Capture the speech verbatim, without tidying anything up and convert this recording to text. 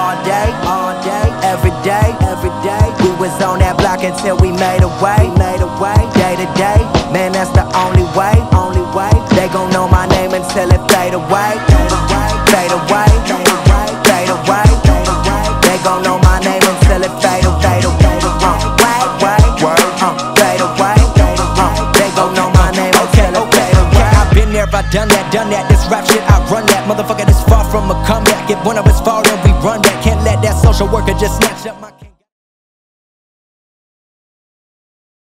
all day, all day, every day, every day. We was on that block until we made a way, made a way, day to day. Man, that's the only way, only way. They gon' know my name until it fade away, fade away, fade away, fade away, fade away. They gon' know my name until it fade away, fade away, uh, fade away, fade away. They gon' know my name until it fade away. I've been there, I done that, done that. This rap shit, I run that. Motherfucker, this far from a comeback. If one of us fall, then we run back. Can't let that social worker just snatch up my